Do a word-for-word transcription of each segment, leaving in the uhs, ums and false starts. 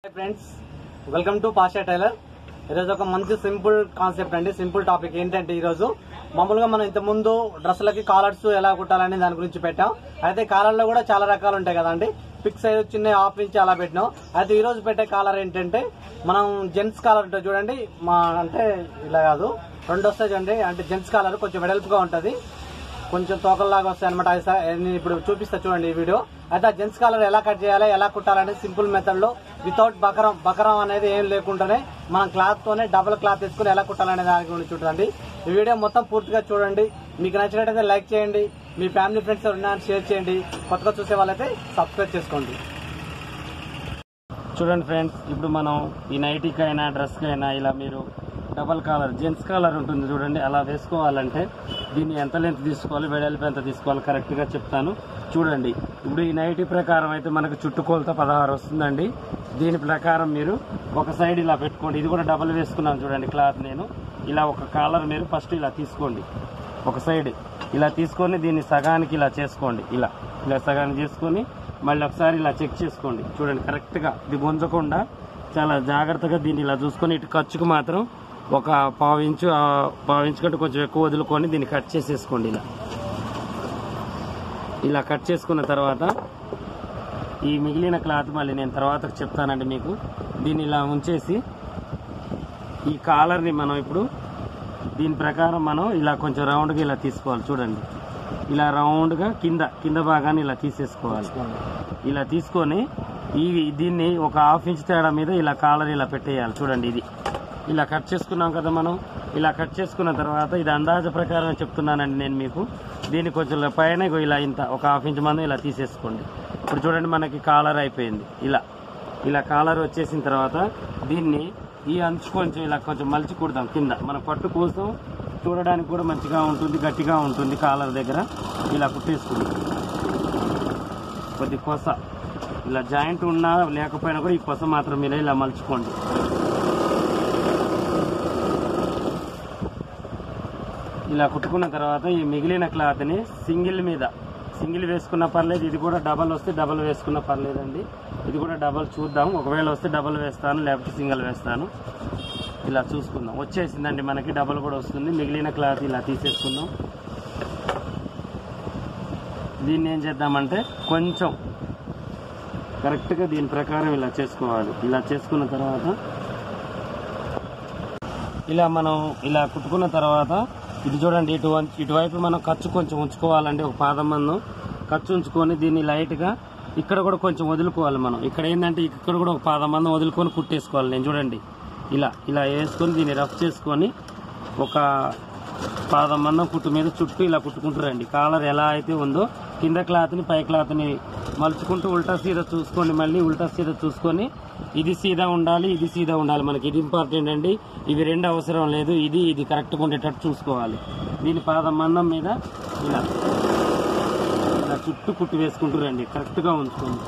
Friends, welcome to Pasha tailor. ఈరోజు ఒక మంచి సింపుల్ కాన్సెప్ట్ అండి. సింపుల్ టాపిక్ ఏంటంటే, ఈరోజు మామూలుగా మనం ఇంత ముందు డ్రెస్సులకి కాలర్స్ ఎలా కుట్టాలని దాని గురించి పెట్టాం. అయితే కాలర్లో కూడా చాలా రకాలు ఉంటాయి కదండి. పిక్ సైజ్ చిన్న హాఫ్ ఇంచ్ అలా పెట్టినాం. అయితే ఈ రోజు పెట్టే కాలర్ ఏంటంటే, మనం జెంట్స్ కాలర్ ఉంటుంది చూడండి. మా అంటే ఇలా కాదు, రెండు వస్తాయి చూడండి. అంటే జెంట్స్ కాలర్ కొంచెం వెడల్పుగా ఉంటుంది, కొంచెం తోకల్లాగా వస్తాయి అనమాట. నేను ఇప్పుడు చూపిస్తా చూడండి ఈ వీడియో. అయితే ఆ జెంట్స్ కాలర్ ఎలా కట్ చేయాలి, ఎలా కుట్టాలని సింపుల్ మెథడ్ లో, వితౌట్ బకరం బకరం అనేది ఏం లేకుండానే మనం క్లాత్ తోనే డబుల్ క్లాత్ వేసుకుని ఎలా కుట్టాలనే దాని గురించి చూడండి. ఈ వీడియో మొత్తం పూర్తిగా చూడండి. మీకు నచ్చినట్టయితే లైక్ చేయండి, మీ ఫ్యామిలీ ఫ్రెండ్స్ ఉన్నాయని షేర్ చేయండి. కొత్తగా చూసే వాళ్ళైతే సబ్స్క్రైబ్ చేసుకోండి. చూడండి ఫ్రెండ్స్, ఇప్పుడు మనం ఈ నైటీకి అయినా డ్రెస్కి అయినా ఇలా మీరు డబల్ కాలర్ జెంట్స్ కాలర్ ఉంటుంది చూడండి, అలా వేసుకోవాలంటే దీన్ని ఎంత లెంత్ తీసుకోవాలి, వెడల్పు ఎంత తీసుకోవాలి కరెక్ట్గా చెప్తాను చూడండి. ఇప్పుడు ఈ నైటీ ప్రకారం అయితే మనకు చుట్టుకొలత పదహారు వస్తుందండి. దీని ప్రకారం మీరు ఒక సైడ్ ఇలా పెట్టుకోండి. ఇది కూడా డబల్ వేసుకున్నాను చూడండి క్లాత్. నేను ఇలా ఒక కాలర్ మీరు ఫస్ట్ ఇలా తీసుకోండి, ఒక సైడ్ ఇలా తీసుకొని దీన్ని సగానికి ఇలా చేసుకోండి. ఇలా ఇలా సగానికి చేసుకొని మళ్ళీ ఒకసారి ఇలా చెక్ చేసుకోండి చూడండి కరెక్ట్గా. ఇది గుంజకుండా చాలా జాగ్రత్తగా దీన్ని ఇలా చూసుకొని, ఇటు ఖర్చుకు మాత్రం ఒక పావు ఇంచు పావు ఇంచు కంటే కొంచెం ఎక్కువ వదులుకొని దీన్ని కట్ చేసేసుకోండి. ఇలా ఇలా కట్ చేసుకున్న తర్వాత ఈ మిగిలిన క్లాత్ మళ్ళీ నేను తర్వాత చెప్తానండి మీకు. దీన్ని ఇలా ఉంచేసి ఈ కాలర్ని మనం ఇప్పుడు దీని ప్రకారం మనం ఇలా కొంచెం రౌండ్గా ఇలా తీసుకోవాలి చూడండి. ఇలా రౌండ్గా కింద కింద భాగాన్ని ఇలా తీసేసుకోవాలి. ఇలా తీసుకొని ఈ దీన్ని ఒక హాఫ్ ఇంచ్ తేడా మీద ఇలా కాలర్ ఇలా పెట్టేయాలి చూడండి. ఇది ఇలా కట్ చేసుకున్నాం కదా మనం. ఇలా కట్ చేసుకున్న తర్వాత ఇది అందాజ ప్రకారం చెప్తున్నానండి నేను మీకు. దీన్ని కొంచెం పైన ఇలా ఇంత ఒక హాఫ్ ఇంచ్ మందం ఇలా తీసేసుకోండి. ఇప్పుడు చూడండి మనకి కాలర్ అయిపోయింది. ఇలా ఇలా కాలర్ వచ్చేసిన తర్వాత దీన్ని ఈ అంచు కొంచెం ఇలా కొంచెం మలిచి కుడదాం కింద. మన పట్టు కోసం చూడడానికి కూడా మంచిగా ఉంటుంది, గట్టిగా ఉంటుంది. కాలర్ దగ్గర ఇలా కుట్టేసుకుంది. కొద్ది కొస ఇలా జాయింట్ ఉన్నా లేకపోయినా కూడా ఈ కొస మాత్రం ఇలా ఇలా మలుచుకోండి. ఇలా కుట్టుకున్న తర్వాత ఈ మిగిలిన క్లాత్ని సింగిల్ మీద సింగిల్ వేసుకున్న పర్లేదు. ఇది కూడా డబల్ వస్తే డబల్ వేసుకున్న పర్లేదండి. ఇది కూడా డబల్ చూద్దాం. ఒకవేళ వస్తే డబల్ వేస్తాను, లేకపోతే సింగిల్ వేస్తాను. ఇలా చూసుకుందాం. వచ్చేసిందండి మనకి, డబల్ కూడా వస్తుంది. మిగిలిన క్లాత్ ఇలా తీసేసుకుందాం. దీన్ని ఏం చేద్దామంటే కొంచెం కరెక్ట్గా దీని ప్రకారం ఇలా చేసుకోవాలి. ఇలా చేసుకున్న తర్వాత ఇలా మనం ఇలా కుట్టుకున్న తర్వాత ఇది చూడండి, ఇటు ఇటువైపు మనం ఖర్చు కొంచెం ఉంచుకోవాలండి. ఒక పాదం మందం ఖర్చు ఉంచుకొని దీన్ని లైట్గా ఇక్కడ కూడా కొంచెం వదులుకోవాలి మనం. ఇక్కడ ఏంటంటే ఇక్కడ కూడా ఒక పాదం మందం వదులుకొని కుట్టేసుకోవాలి. నేను చూడండి ఇలా ఇలా వేసుకొని దీన్ని రఫ్ చేసుకొని ఒక పాదం మందం కుట్టు మీద చుట్టూ ఇలా కుట్టుకుంటారండి. కాలర్ ఎలా అయితే ఉందో కింద క్లాత్ని పై క్లాత్ని మలుచుకుంటూ ఉల్టా సీదా చూసుకోండి. మళ్ళీ ఉల్టా సీదా చూసుకొని ఇది సీదా ఉండాలి, ఇది సీదా ఉండాలి. మనకి ఇది ఇంపార్టెంట్ అండి. ఇవి రెండు అవసరం లేదు, ఇది ఇది కరెక్ట్గా ఉండేటట్టు చూసుకోవాలి. దీని పాదం మందం మీద ఇలా ఇలా చుట్టూ కుట్టు వేసుకుంటారండి. కరెక్ట్గా ఉంచుకోండి.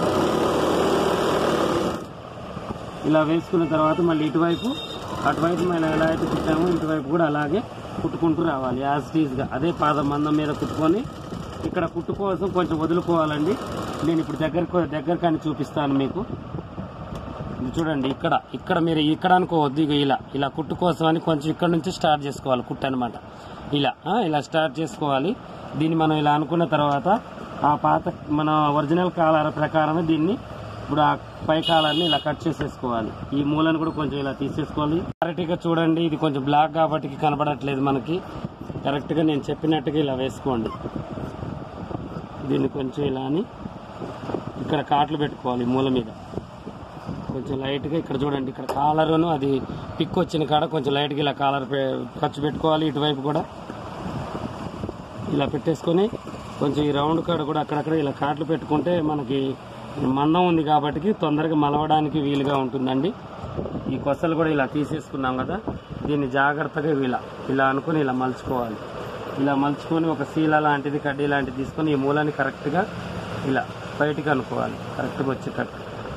ఇలా వేసుకున్న తర్వాత మళ్ళీ ఇటువైపు అటువైపు మనం ఎలా అయితే కుట్టామో ఇటువైపు కూడా అలాగే కుట్టుకుంటూ రావాలి యాజ్ టీజ్గా. అదే పాదం మందం మీద కుట్టుకొని ఇక్కడ కుట్టు కోసం కొంచెం వదులుకోవాలండి. నేను ఇప్పుడు దగ్గర దగ్గర కానీ చూపిస్తాను మీకు. ఇది చూడండి, ఇక్కడ ఇక్కడ మీరు ఇక్కడ అనుకోవద్దు. ఇక ఇలా ఇలా కుట్టు కోసం అని కొంచెం ఇక్కడ నుంచి స్టార్ట్ చేసుకోవాలి కుట్టు అనమాట. ఇలా ఇలా స్టార్ట్ చేసుకోవాలి. దీన్ని మనం ఇలా అనుకున్న తర్వాత ఆ పాత మన ఒరిజినల్ కాలర్ ప్రకారమే దీన్ని ఇప్పుడు ఆ పై కాలర్ని ఇలా కట్ చేసేసుకోవాలి. ఈ మూలను కూడా కొంచెం ఇలా తీసేసుకోవాలి. క్లారిటీగా చూడండి, ఇది కొంచెం బ్లాక్ కాబట్టి కనబడట్లేదు మనకి. కరెక్ట్గా నేను చెప్పినట్టుగా ఇలా వేసుకోండి. దీన్ని కొంచెం ఇలా అని ఇక్కడ కాట్లు పెట్టుకోవాలి మూల మీద కొంచెం లైట్గా. ఇక్కడ చూడండి, ఇక్కడ కాలరును అది పిక్ వచ్చిన కాడ కొంచెం లైట్గా ఇలా కాలర్ ఖర్చు పెట్టుకోవాలి. ఇటువైపు కూడా ఇలా పెట్టేసుకొని కొంచెం ఈ రౌండ్ కాడ కూడా అక్కడక్కడ ఇలా కాట్లు పెట్టుకుంటే మనకి మందం ఉంది కాబట్టి తొందరగా మలవడానికి వీలుగా ఉంటుందండి. ఈ కొసలు కూడా ఇలా తీసేసుకున్నాం కదా, దీన్ని జాగ్రత్తగా ఇలా ఇలా అనుకుని ఇలా మలుచుకోవాలి. ఇలా మలుచుకొని ఒక శీల లాంటిది కడ్డీ లాంటిది తీసుకొని ఈ మూలాన్ని కరెక్ట్గా ఇలా బయటికి అనుకోవాలి. కరెక్ట్గా వచ్చేటట్టు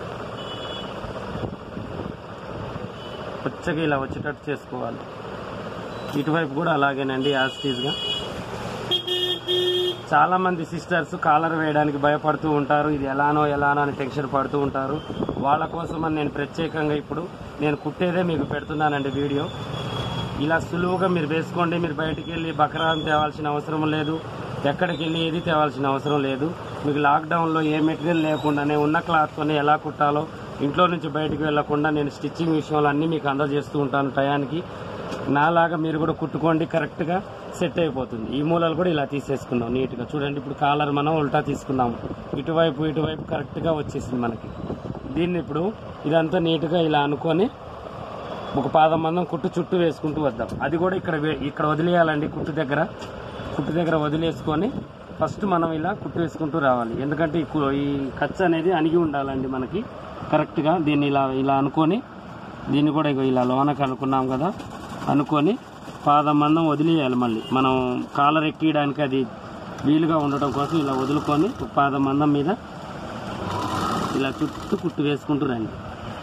పచ్చగా ఇలా వచ్చేటట్టు చేసుకోవాలి. ఇటువైపు కూడా అలాగేనండి యాజ్ టీజ్గా చాలా మంది సిస్టర్స్ కాలర్ వేయడానికి భయపడుతూ ఉంటారు, ఇది ఎలానో ఎలానో అని టెన్షన్ పడుతూ ఉంటారు. వాళ్ళ కోసమని నేను ప్రత్యేకంగా ఇప్పుడు నేను కుట్టేదే మీకు పెడుతున్నానండి వీడియో. ఇలా సులువుగా మీరు వేసుకోండి. మీరు బయటికి వెళ్ళి బకరాం తేవాల్సిన అవసరం లేదు, ఎక్కడికి వెళ్ళి ఏది తేవాల్సిన అవసరం లేదు. మీకు లాక్డౌన్లో ఏ మెటీరియల్ లేకుండానే ఉన్న క్లాత్తోనే ఎలా కుట్టాలో ఇంట్లో నుంచి బయటికి వెళ్లకుండా నేను స్టిచ్చింగ్ విషయంలో అన్నీ మీకు అందజేస్తూ ఉంటాను టయానికి. నాలాగా మీరు కూడా కుట్టుకోండి, కరెక్ట్గా సెట్ అయిపోతుంది. ఈ మూలలు కూడా ఇలా తీసేసుకున్నాం నీట్గా. చూడండి ఇప్పుడు కాలర్ మనం ఉల్టా తీసుకున్నాము, ఇటువైపు ఇటువైపు కరెక్ట్గా వచ్చేసింది మనకి. దీన్ని ఇప్పుడు ఇదంతా నీట్గా ఇలా అనుకొని ఒక పాదం మందం కుట్టు చుట్టూ వేసుకుంటూ వద్దాం. అది కూడా ఇక్కడ ఇక్కడ వదిలేయాలండి. కుట్టు దగ్గర కుట్టు దగ్గర వదిలేసుకొని ఫస్ట్ మనం ఇలా కుట్టు వేసుకుంటూ రావాలి. ఎందుకంటే ఈ ఖర్చు అనేది అణిగి ఉండాలండి మనకి కరెక్ట్గా. దీన్ని ఇలా ఇలా అనుకొని దీన్ని కూడా ఇలా లోనకి అనుకున్నాం కదా, అనుకొని పాదం మందం వదిలేయాలి. మళ్ళీ మనం కాలర్ ఎక్కియడానికి అది వీలుగా ఉండటం కోసం ఇలా వదులుకొని పాదం మందం మీద ఇలా చుట్టూ కుట్టు వేసుకుంటూ రండి.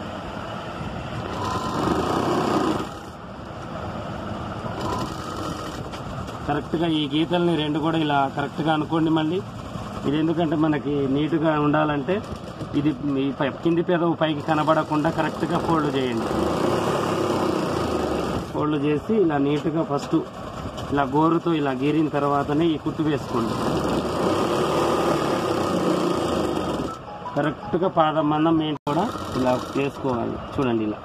కరెక్ట్గా ఈ గీతల్ని రెండు కూడా ఇలా కరెక్ట్గా అనుకోండి. మళ్ళీ ఇది ఎందుకంటే మనకి నీట్గా ఉండాలంటే ఇది ఈ కింది పెదవు పైకి కనబడకుండా కరెక్ట్గా ఫోల్డ్ చేయండి. ఫోల్డ్ చేసి ఇలా నీట్గా ఫస్ట్ ఇలా గోరుతో ఇలా గీరిన తర్వాతనే ఈ కుట్టు వేసుకోండి. కరెక్ట్గా పాదం మందం మేము కూడా ఇలా వేసుకోవాలి. చూడండి ఇలా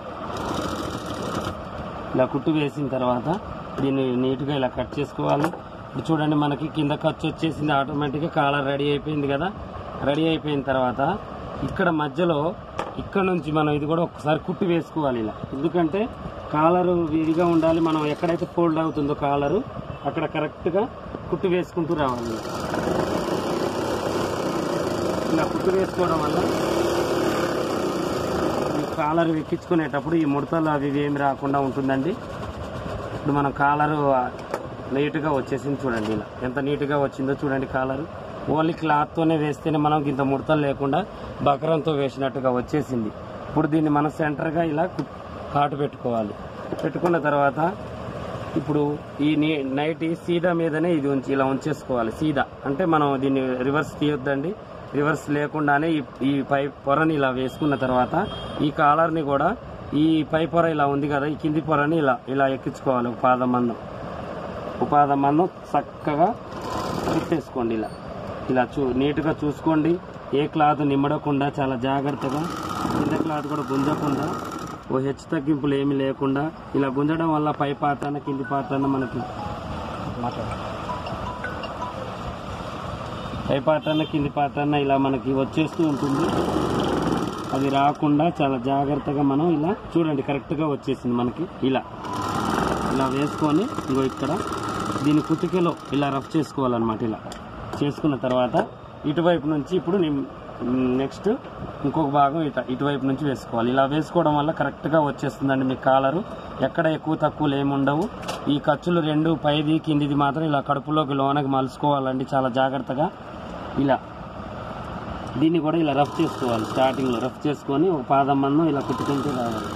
ఇలా కుట్టు వేసిన తర్వాత దీన్ని నీట్గా ఇలా కట్ చేసుకోవాలి. ఇప్పుడు చూడండి మనకి కింద ఖర్చు వచ్చేసింది, ఆటోమేటిక్గా కాలర్ రెడీ అయిపోయింది కదా. రెడీ అయిపోయిన తర్వాత ఇక్కడ మధ్యలో ఇక్కడ నుంచి మనం ఇది కూడా ఒకసారి కుట్టు వేసుకోవాలి ఇలా. ఎందుకంటే కాలరు విడిగా ఉండాలి. మనం ఎక్కడైతే ఫోల్డ్ అవుతుందో కాలరు అక్కడ కరెక్ట్గా కుట్టు వేసుకుంటూ రావాలి. ఇలా కుట్టు వేసుకోవడం వల్ల ఈ కాలర్ ఎక్కించుకునేటప్పుడు ఈ ముడతలు అవి ఏమి రాకుండా ఉంటుందండి. ఇప్పుడు మనం కాలరు నీట్గా వచ్చేసింది చూడండి. ఇలా ఎంత నీట్గా వచ్చిందో చూడండి. కాలరు ఓన్లీ క్లాత్తోనే వేస్తేనే మనం ఇంత ముడతలు లేకుండా బకరంతో వేసినట్టుగా వచ్చేసింది. ఇప్పుడు దీన్ని మనం సెంటర్గా ఇలా కాటు పెట్టుకోవాలి. పెట్టుకున్న తర్వాత ఇప్పుడు ఈ నైట్ సీదా మీదనే ఇది ఉంచి ఇలా ఉంచేసుకోవాలి. సీదా అంటే మనం దీన్ని రివర్స్ తీయొద్దండి. రివర్స్ లేకుండానే ఈ పై పొరని ఇలా వేసుకున్న తర్వాత ఈ కాలర్ని కూడా ఈ పై పొర ఇలా ఉంది కదా, ఈ కింది పొరని ఇలా ఇలా ఎక్కించుకోవాలి. ఒక పాదం మందం ఒక పాదం మందం చక్కగా పెట్టేసుకోండి. ఇలా ఇలా చూ నీట్గా చూసుకోండి. ఏ క్లాత్ నిమ్మడకుండా చాలా జాగ్రత్తగా, కింద క్లాత్ కూడా గుంజకుండా, ఓ హెచ్చు తగ్గింపులు ఏమి లేకుండా ఇలా గుంజడం వల్ల పై పాత్రన కింది పాత్రన మనకి పై పాత్రన కింది పాత్రన ఇలా మనకి వచ్చేస్తూ ఉంటుంది. అది రాకుండా చాలా జాగ్రత్తగా మనం ఇలా చూడండి. కరెక్ట్గా వచ్చేసింది మనకి. ఇలా ఇలా వేసుకొని ఇగో ఇక్కడ దీని కుతికలో ఇలా రఫ్ చేసుకోవాలన్నమాట. ఇలా చేసుకున్న తర్వాత ఇటువైపు నుంచి ఇప్పుడు నెక్స్ట్ ఇంకొక భాగం ఇట ఇటువైపు నుంచి వేసుకోవాలి. ఇలా వేసుకోవడం వల్ల కరెక్ట్గా వచ్చేస్తుందండి మీ కాలరు. ఎక్కడ ఎక్కువ తక్కువలు ఏముండవు. ఈ ఖర్చులు రెండు పైది కిందిది మాత్రం ఇలా కడుపులోకి లోనకి మలుసుకోవాలండి చాలా జాగ్రత్తగా. ఇలా దీన్ని కూడా ఇలా రఫ్ చేసుకోవాలి. స్టార్టింగ్లో రఫ్ చేసుకొని ఒక పాదం మందం ఇలా కుట్టుకుంటూ రావాలి.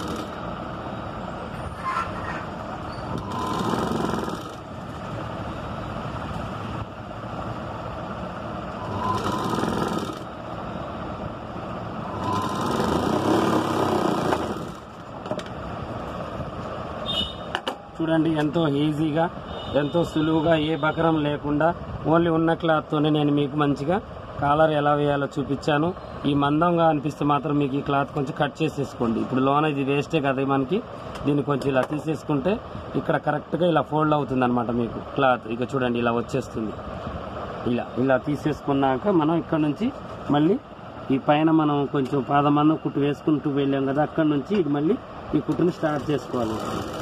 చూడండి ఎంతో ఈజీగా, ఎంతో సులువుగా, ఏ బకరం లేకుండా ఓన్లీ ఉన్న క్లాత్తోనే నేను మీకు మంచిగా కాలర్ ఎలా వేయాలో చూపించాను. ఈ మందంగా అనిపిస్తే మాత్రం మీకు ఈ క్లాత్ కొంచెం కట్ చేసేసుకోండి. ఇప్పుడు లోన ఇది వేస్టే కదా మనకి, దీన్ని కొంచెం ఇలా తీసేసుకుంటే ఇక్కడ కరెక్ట్గా ఇలా ఫోల్డ్ అవుతుంది అనమాట మీకు క్లాత్. ఇక చూడండి ఇలా వచ్చేస్తుంది. ఇలా ఇలా తీసేసుకున్నాక మనం ఇక్కడ నుంచి మళ్ళీ ఈ పైన మనం కొంచెం పాదమందం కుట్టు వేసుకుంటూ వెళ్ళాం కదా, అక్కడ నుంచి ఇది మళ్ళీ ఈ కుట్టుని స్టార్ట్ చేసుకోవాలి.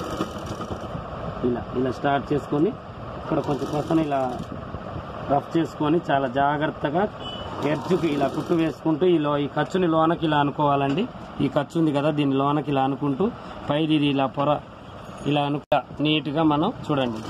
ఇలా ఇలా స్టార్ట్ చేసుకొని ఇక్కడ కొంచెం కొత్తన ఇలా రఫ్ చేసుకొని చాలా జాగ్రత్తగా ఎడ్జ్కి ఇలా కుట్టు వేసుకుంటూ ఇలా ఈ ఖర్చుని లోనకి ఇలా అనుకోవాలండి. ఈ ఖర్చు ఉంది కదా, దీన్ని లోనకి ఇలా అనుకుంటూ పైది ఇది ఇలా పొర ఇలా అనుకుంటా నీట్గా మనం చూడండి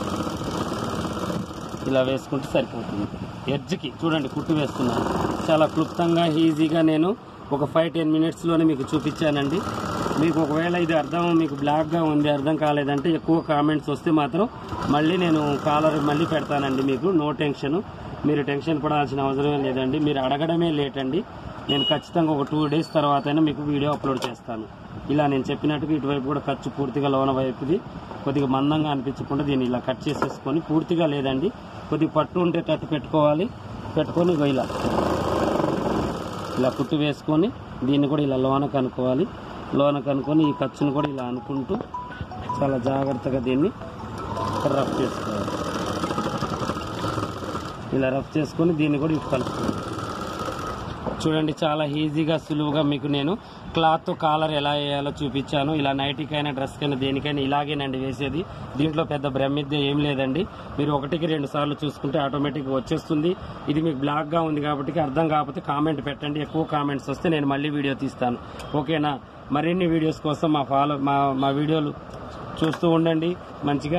ఇలా వేసుకుంటే సరిపోతుంది. ఎడ్జ్కి చూడండి కుట్టు వేస్తున్నాను. చాలా క్లుప్తంగా ఈజీగా నేను ఒక ఫైవ్ టెన్ మినిట్స్లోనే మీకు చూపించానండి. మీకు ఒకవేళ ఇది అర్థం మీకు బ్లాక్గా ఉంది, అర్థం కాలేదంటే ఎక్కువ కామెంట్స్ వస్తే మాత్రం మళ్ళీ నేను కాలర్ మళ్ళీ పెడతానండి మీకు. No tension. మీరు టెన్షన్ పడాల్సిన అవసరం లేదండి. మీరు అడగడమే లేట్ అండి. నేను ఖచ్చితంగా ఒక టూ డేస్ తర్వాత అయినా మీకు వీడియో అప్లోడ్ చేస్తాను. ఇలా నేను చెప్పినట్టుగా ఇటువైపు కూడా ఖర్చు పూర్తిగా లోన వైపుది కొద్దిగా మందంగా అనిపించకుండా దీన్ని ఇలా కట్ చేసేసుకొని, పూర్తిగా లేదండి కొద్దిగా పట్టు ఉంటే తట్టు పెట్టుకోవాలి. పెట్టుకొని ఇలా ఇలా కుట్టు వేసుకొని దీన్ని కూడా ఇలా లోన కనుక్కోవాలి. లోన కనుక్కొని ఈ ఖర్చును కూడా ఇలా అనుకుంటూ చాలా జాగ్రత్తగా దీన్ని రఫ్ చేసుకోవాలి. ఇలా రఫ్ చేసుకొని దీన్ని కూడా ఇటు కలుపుకోవాలి. చూడండి చాలా ఈజీగా సులువుగా మీకు నేను క్లాత్ కాలర్ ఎలా వేయాలో చూపించాను. ఇలా నైటీకైనా డ్రెస్కైనా దేనికైనా ఇలాగేనండి వేసేది. దీంట్లో పెద్ద భ్రమిద్య ఏం లేదండి. మీరు ఒకటికి రెండు సార్లు చూసుకుంటే ఆటోమేటిక్గా వచ్చేస్తుంది. ఇది మీకు బ్లాక్గా ఉంది కాబట్టి అర్థం కాకపోతే కామెంట్ పెట్టండి. ఎక్కువ కామెంట్స్ వస్తే నేను మళ్ళీ వీడియో తీస్తాను. ఓకేనా? మరిన్ని వీడియోస్ కోసం మా ఫాలో మా మా వీడియోలు చూస్తూ ఉండండి. మంచిగా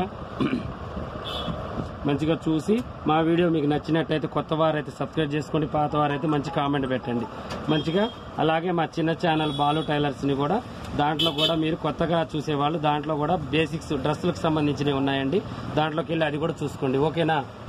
మంచిగా చూసి మా వీడియో మీకు నచ్చినట్టయితే కొత్త వారైతే సబ్స్క్రైబ్ చేసుకోండి, పాత వారైతే మంచి కామెంట్ పెట్టండి మంచిగా. అలాగే మా చిన్న ఛానల్ బాలు టైలర్స్ని కూడా, దాంట్లో కూడా మీరు కొత్తగా చూసేవాళ్ళు దాంట్లో కూడా బేసిక్స్ డ్రెస్సులకు సంబంధించినవి ఉన్నాయండి. దాంట్లోకి వెళ్ళి అది కూడా చూసుకోండి. ఓకేనా?